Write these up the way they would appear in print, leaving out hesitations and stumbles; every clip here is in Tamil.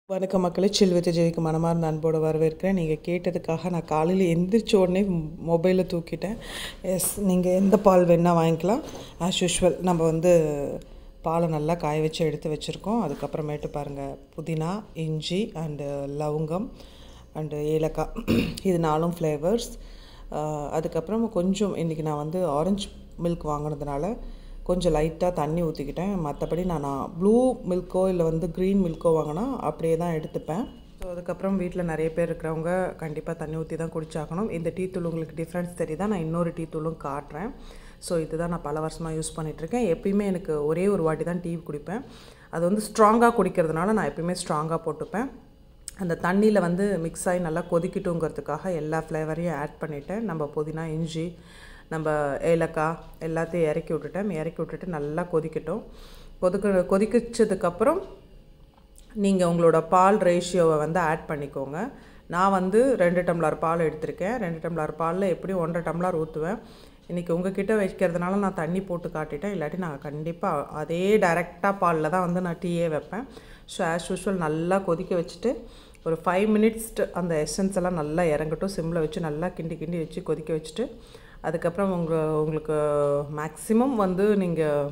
வணக்கம் மக்களே, சில் வித் ஜெய்க்கு மனமார்ந்த அன்போடு வரவேற்கிறேன். நீங்கள் கேட்டதுக்காக நான் காலையில் எந்திரிச்ச உடனே மொபைலை தூக்கிட்டேன். எஸ், நீங்கள் எந்த பால் வேணால் வாங்கிக்கலாம். ஆஸ் யூஷுவல் நம்ம பாலை நல்லா காய வச்சு எடுத்து வச்சுருக்கோம். அதுக்கப்புறமேட்டு பாருங்கள், புதினா, இஞ்சி அண்டு லவங்கம் அண்டு ஏலக்காய், இது 4 ஃப்ளேவர்ஸ். அதுக்கப்புறம் கொஞ்சம் இன்றைக்கி நான் ஆரஞ்சு மில்க் வாங்கினதுனால கொஞ்சம் லைட்டாக தண்ணி ஊற்றிக்கிட்டேன். மற்றபடி நான் ப்ளூ மில்க்கோ இல்லை க்ரீன் மில்க்கோ வாங்கினா அப்படியே தான் எடுத்துப்பேன். ஸோ அதுக்கப்புறம் வீட்டில் நிறைய பேர் இருக்கிறவங்க கண்டிப்பாக தண்ணி ஊற்றி தான் குடிச்சாக்கணும். இந்த டீ தூள் உங்களுக்கு டிஃப்ரென்ஸ் தெரியுதா? நான் இன்னொரு டீ தூளும் காட்டுறேன். ஸோ இதுதான் நான் பல வருஷமாக யூஸ் பண்ணிகிட்ருக்கேன். எப்பயுமே எனக்கு ஒரே ஒரு வாட்டி தான் டீ குடிப்பேன். அது ஸ்ட்ராங்காக குடிக்கிறதுனால நான் எப்பயுமே ஸ்ட்ராங்காக போட்டுப்பேன். அந்த தண்ணியில் மிக்ஸ் ஆகி நல்லா கொதிக்கட்டுங்கிறதுக்காக எல்லா ஃப்ளேவரையும் ஆட் பண்ணிவிட்டேன். நம்ம புதினா, இஞ்சி, நம்ம ஏலக்காய் எல்லாத்தையும் இறக்கி விட்டுட்டு நல்லா கொதிக்கட்டும். கொதிச்சதுக்கப்புறம் நீங்கள் உங்களோட பால் ரேஷியோவை ஆட் பண்ணிக்கோங்க. நான் 2 டம்ளர் பால் எடுத்திருக்கேன். 2 டம்ளர் பாலில் எப்படியும் 1.5 டம்ளர் ஊற்றுவேன். இன்றைக்கி உங்ககிட்ட வைக்கிறதுனால நான் தண்ணி போட்டு காட்டிட்டேன். இல்லாட்டி நான் கண்டிப்பாக அதே டைரெக்டாக பாலில் தான் நான் டீயே வைப்பேன். ஸோ ஆஸ் யூஷுவல் நல்லா கொதிக்க வச்சுட்டு ஒரு 5 மினிட்ஸ் அந்த எசன்ஸ் எல்லாம் நல்லா இறங்கட்டும். சிம்மில் வச்சு நல்லா கிண்டி வச்சு கொதிக்க வச்சுட்டு அதுக்கப்புறம் உங்களுக்கு மேக்ஸிமம் நீங்கள்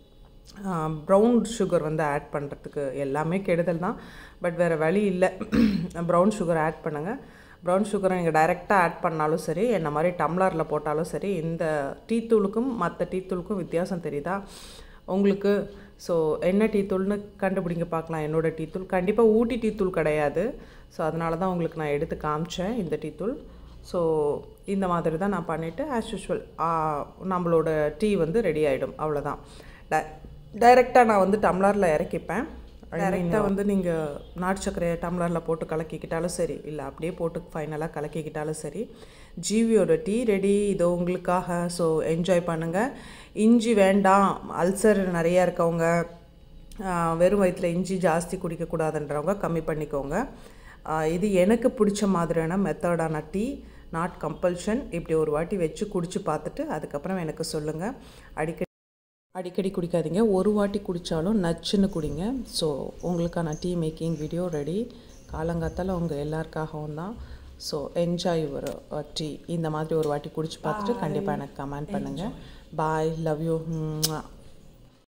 ப்ரௌன் சுகர் ஆட் பண்ணுறதுக்கு எல்லாமே கெடுதல் தான். பட் வேறு வழி இல்லை, ப்ரௌன் சுகர் ஆட் பண்ணுங்கள். ப்ரௌன் சுகரை நீங்கள் டைரெக்டாக ஆட் பண்ணாலும் சரி, என்ன மாதிரி டம்ளரில் போட்டாலும் சரி, இந்த டீ தூளுக்கும் மற்ற டீ தூளுக்கும் வித்தியாசம் தெரியுதா உங்களுக்கு? ஸோ என்ன டீ தூள்னு கண்டுபிடிங்க பார்க்கலாம். என்னோடய டீ தூள் கண்டிப்பாக ஊட்டி டீ தூள் கிடையாது. ஸோ அதனால தான் உங்களுக்கு நான் எடுத்து காமிச்சேன் இந்த டீ தூள். ஸோ இந்த மாதிரி தான் நான் பண்ணிவிட்டு ஆஸ் யூஷுவல் நம்மளோட டீ ரெடி ஆகிடும். அவ்வளோதான். டைரெக்டாக நான் டம்ளரில் இறக்கிப்பேன். டைரெக்டாக நீங்கள் நாட்டு சர்க்கரையை டம்ளரில் போட்டு கலக்கிக்கிட்டாலும் சரி, இல்லை அப்படியே போட்டு ஃபைனலாக கலக்கிக்கிட்டாலும் சரி, ஜீவியோட டீ ரெடி. இது உங்களுக்காக. ஸோ என்ஜாய் பண்ணுங்கள். இஞ்சி வேண்டாம், அல்சர் நிறையா இருக்கவங்க, வெறும் வயிற்றில் இஞ்சி ஜாஸ்தி குடிக்கக்கூடாதுன்றவங்க கம்மி பண்ணிக்கோங்க. இது எனக்கு பிடிச்ச மாதிரியான மெத்தடான டீ, நாட் கம்பல்ஷன். இப்படி ஒரு வாட்டி வச்சு குடிச்சு பார்த்துட்டு அதுக்கப்புறம் எனக்கு சொல்லுங்கள். அடிக்கடி குடிக்காதீங்க, ஒரு வாட்டி குடித்தாலும் நச்சுன்னு குடிங்க. ஸோ உங்களுக்கான டீ மேக்கிங் வீடியோ ரெடி. காலங்காத்தால் உங்கள் எல்லாருக்காகவும் தான். So enjoy your tea. இந்த மாதிரி ஒரு வாட்டி குடிச்சு பார்த்துட்டு கண்டிப்பாக எனக்கு கமெண்ட் பண்ணுங்கள். Bye, love you.